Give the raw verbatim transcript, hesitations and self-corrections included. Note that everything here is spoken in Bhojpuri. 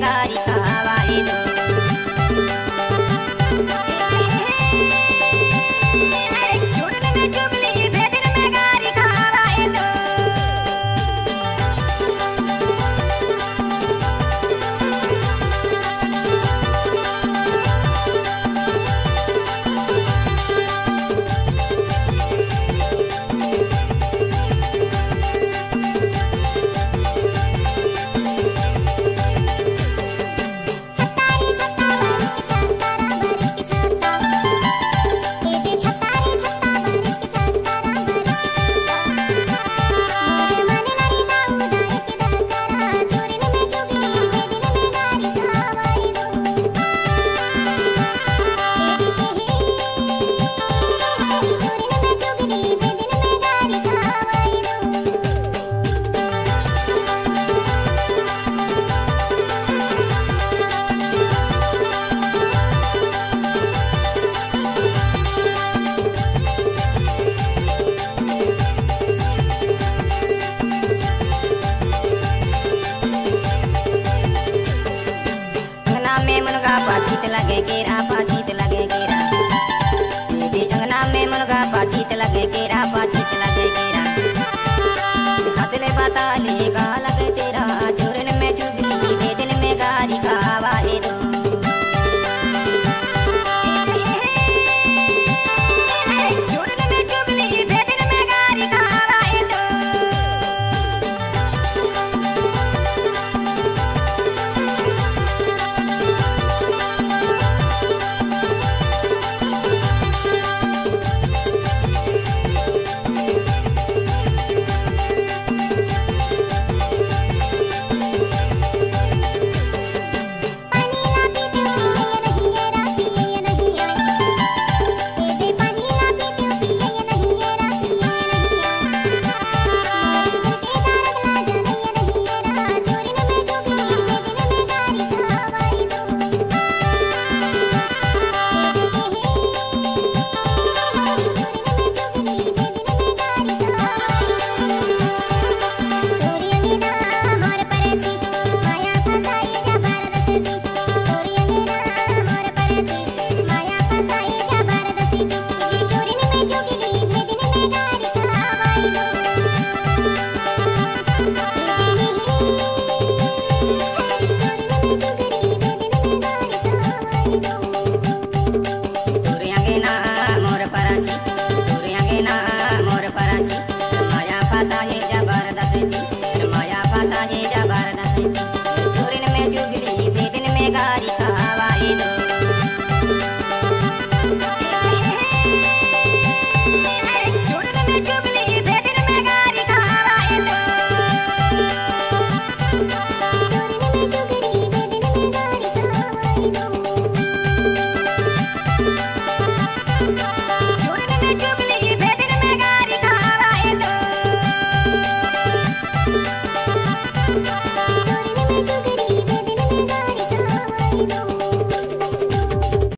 गारी खावाए दो। चूरन में चुगली भेदन में गारी खावाए दो। में मुनगा पाचीत लगे केरा पाचीत लगे केरा दीदी अंगना में मुनगा पाचीत लगे केरा पाचीत लगे केरा हंसले बताले का लगे तेरा चूरन में चुगली भेदन में गारी खावाए दो। चूरन में चुगली भेदन में गारी खावाए दो। माया पासा है जबरदस्ती माया पासा है जबरदस्ती चूरन में चुगली भेदन में गारी।